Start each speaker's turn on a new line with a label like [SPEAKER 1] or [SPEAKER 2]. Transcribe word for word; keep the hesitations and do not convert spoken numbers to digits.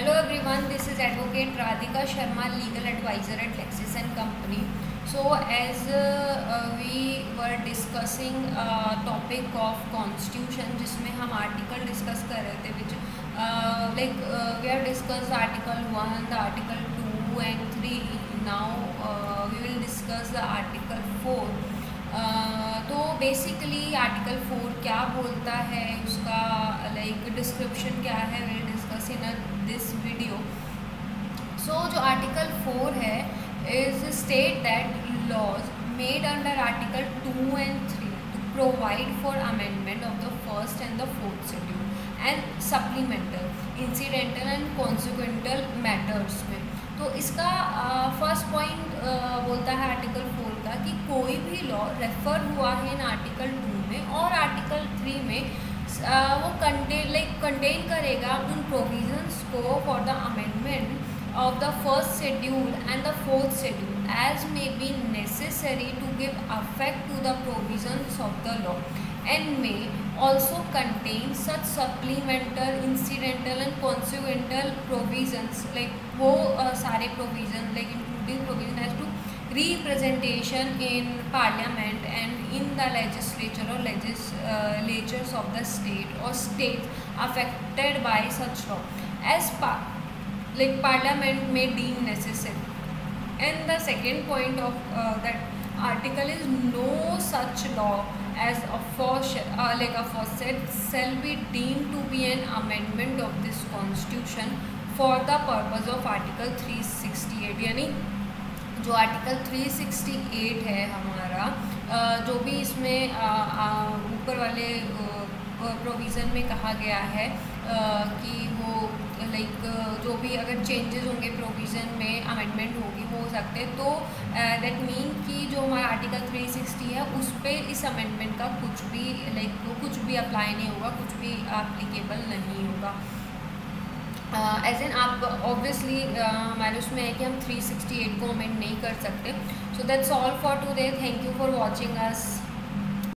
[SPEAKER 1] Hello everyone, this is Advocate Radhika Sharma, Legal Advisor at Lexis and Company. So as uh, uh, we were discussing uh, topic of constitution, जिसमें हम article discuss कर रहे थे, which uh, like uh, we have discussed article one, the article two and three. Now uh, we will discuss the article four. Uh, तो basically article four क्या बोलता है, उसका लाइक डिस्क्रिप्शन क्या है, will discuss in this video. So जो article four है is state that laws made under article two and three to provide for amendment of the first and the fourth schedule and supplemental incidental and consequential matters में. तो इसका first uh, point uh, बोलता है article four का कि कोई भी law refer हुआ है इन आर्टिकल टू में और आर्टिकल थ्री में uh, वो कंटेन लाइक कंटेन करेगा उन प्रोविजंस को for the amendment of the first schedule and the fourth schedule as may be necessary to give effect to the provisions of the law and may also contain such supplemental, incidental and consequential provisions like वो uh, सारे provision like including provision as to representation in parliament and in the legislature or legislatures uh, of the state or states affected by such law as par like parliament may deem necessary. And the second point of uh, that article is no such law as aforesaid uh, like aforesaid shall be deemed to be an amendment of this constitution for the purpose of article three sixty-eight. यानी जो article three sixty eight है हमारा uh, जो भी इसमें ऊपर uh, uh, वाले provision uh, में कहा गया है uh, कि वो लाइक like, जो भी अगर चेंजेस होंगे प्रोविज़न में अमेंडमेंट होगी हो सकते हैं, तो दैट uh, मीन कि जो हमारा आर्टिकल थ्री सिक्सटी है उस पर इस अमेंडमेंट का कुछ भी लाइक like, कुछ भी अप्लाई नहीं होगा, कुछ भी एप्लीकेबल नहीं होगा. एज uh, एन आप ऑब्वियसली uh, हमारे उसमें है कि हम थ्री सिक्सटी एट को अमेंड नहीं कर सकते. So that's all for today. Thank you for watching us.